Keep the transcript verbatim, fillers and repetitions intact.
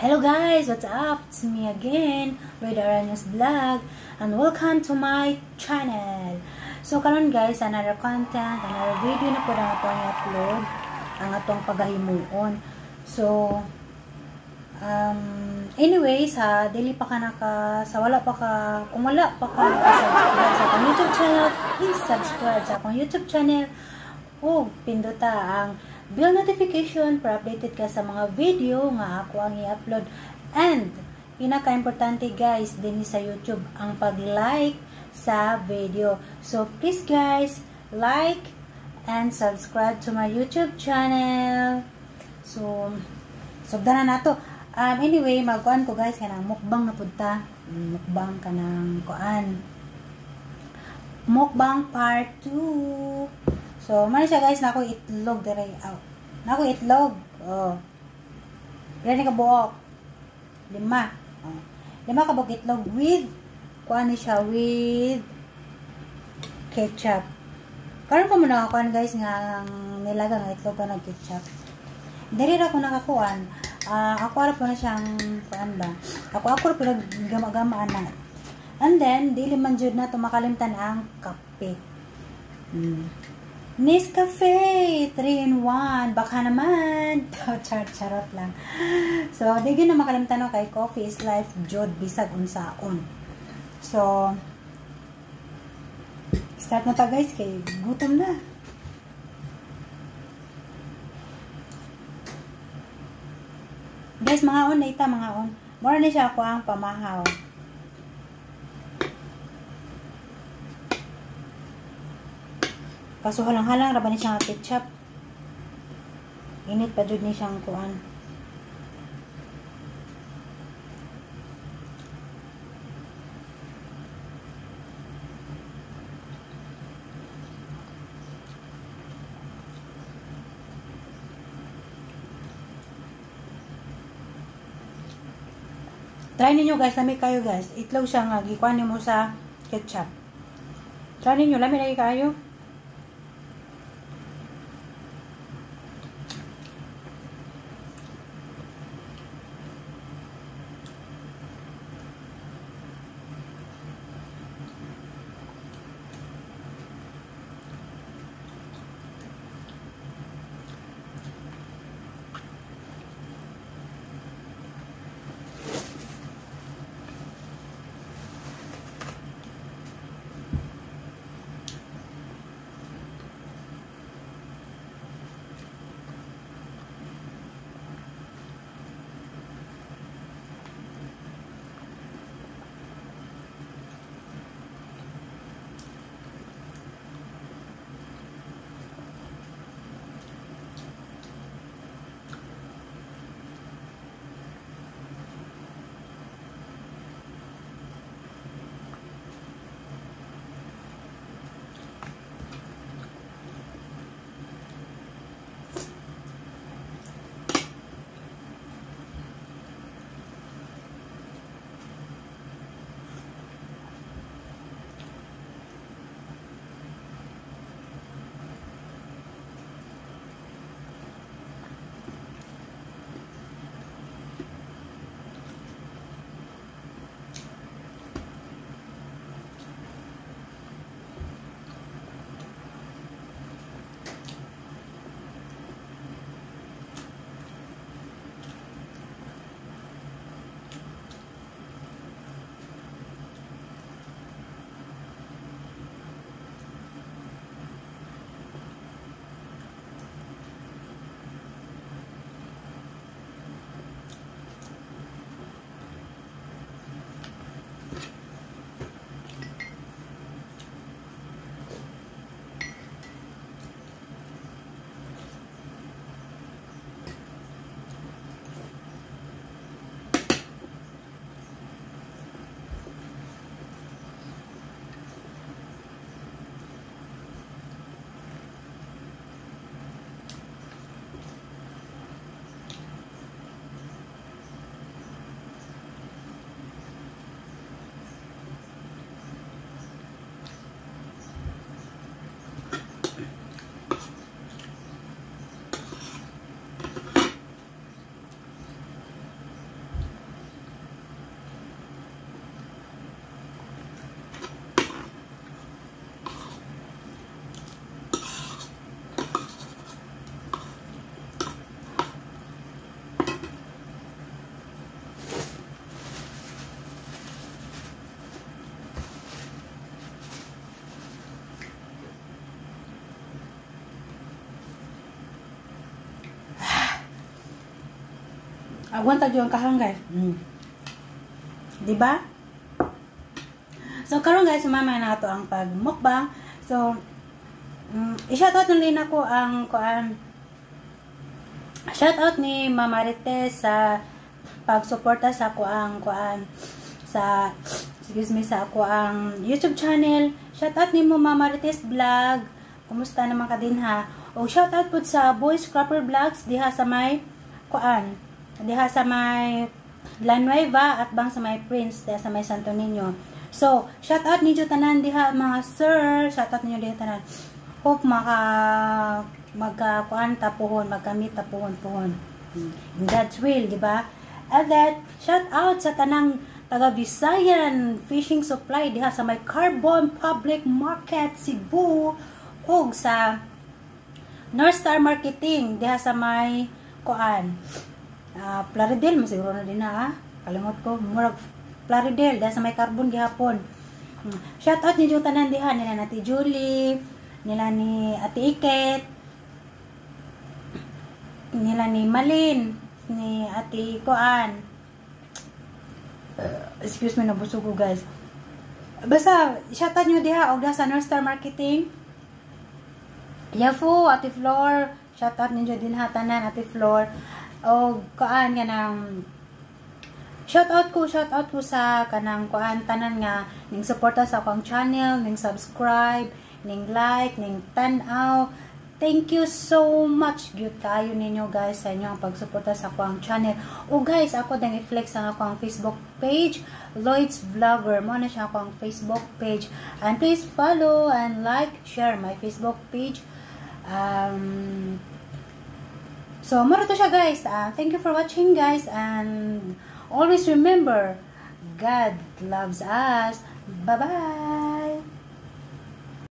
Hello guys, what's up? It's me again, Red Aranyos Vlog, and welcome to my channel. So karon guys, another content, another video na po na atong i-upload ang atong pagahimuon. So um anyways ha, dili pa ka naka sa wala pa ka kung wala pa ka naka-subscribe sa akong YouTube channel, please subscribe sa akong YouTube channel. O pinduta ang bell notification para updated ka sa mga video nga ako ang i-upload. And pinaka-importante guys din sa YouTube ang pag-like sa video. So please guys, like and subscribe to my YouTube channel. So sugdan na nato. Um, anyway, magkuan ko guys kanang mukbang na punta. Mukbang kanang kuan. Mukbang part two. So, man siya guys, na ako itlog dire out. Na ako itlog. Oh. Pila ni ka buok? Lima. Oh. Lima ka buok itlog with kuan ni siya with ketchup. Karon pa mo nakakuan guys nga nilaga nga itlog ka ng ketchup. Diri ra ko nakakuan. Uh, ako ara po na siyang kuan ba? Ako ako ra pinag gama-gamaan na. And then dili man jud na tumakalimtan ang kape. Hmm. Nescafe three in one. Baka naman. Char charot lang. So, di gyud na makalimtan no kay coffee is life jud bisag unsaon. So, start na ta guys kay gutom na. Guys, mga on na ita, mga on. Mura na siya ako ang pamahaw. Kaso halang-halang ra ba ni siyang ketchup. Init pa jud ni siyang kuan. Try ninyo guys, lami kayo guys. Itlog siya nga gikuan nimo sa ketchup. Try ninyo, lami lagi kayo. Agwan ta yung kahang guys. Mm. Diba? So karon guys, sumama na to ang pagmukbang. So um, i-shoutout na rin ako ang kuan. Shoutout ni Mama Marites sa pagsuporta sa ako ang kuan sa excuse me sa ako ang YouTube channel. Shoutout ni mo Mama Marites Vlog. Kumusta naman ka din ha? O shoutout po sa Boy Scrapper Vlogs diha sa may kuan. Diha sa may La Nueva at bang sa may Prince diha sa may Santo Niño. So, shoutout ninyo tanan diha mga sir. Shoutout ninyo diha tanan. Hope maka magka kuan tapuhon, magkamit tapuhon puhon. In God's will, di ba? And then, shout out sa tanang taga Visayan Fishing Supply diha sa may Carbon Public Market Cebu ug sa North Star Marketing diha sa may kuan uh, Plaridel, masiguro na din na ha? Kalimot ko, murag Plaridel diha sa may Carbon gihapon. Hmm. Shout out ninyo tanan diha nila Ate Julie, nila ni Ate Iket, nila ni Malin, ni Ate Kuan. Uh, excuse me, nabusog ko guys. Basta, shoutout nyo diha, og sa North Star Marketing. Yafu, Ate Flor, shoutout ninyo din ha, tanan, Ate Flor. Og Kuan, ganang, shoutout ko, shoutout ko sa kanang Kuan, tanan nga, ning suporta sa akong channel, ning subscribe, ning like, ning tanaw. Thank you so much gyud kayo ninyo guys sa inyong pagsuporta sa akong channel. O guys, ako dang i-flex ang akong Facebook page, Lloyd's Vlogger. Mo na siya akong Facebook page. And please follow and like, share my Facebook page. Um, so, mara to siya guys. Uh, thank you for watching guys. And always remember, God loves us. Bye-bye!